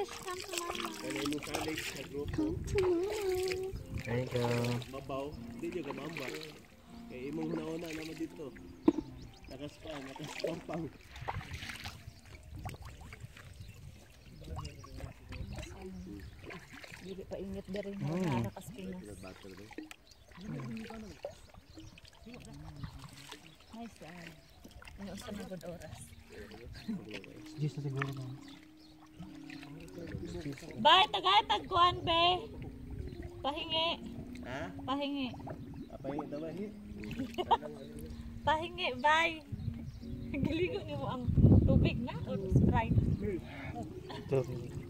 fish, come to mama. Come to mama. There you go. Mabaw, hindi nyo gamamba. Kaya imong nauna naman dito. Nakastampang. Hindi pa init na rin na narakas Pinas. Nice yan. Ano sa mga good oras. Just na siguro na. Bay, tagkuhan, be. Pahingi. Ha? Pahingi. Pahingi daw ba? Pahingi, bay. Giligo niyo mo ang tubig na o Sprite? Tubig.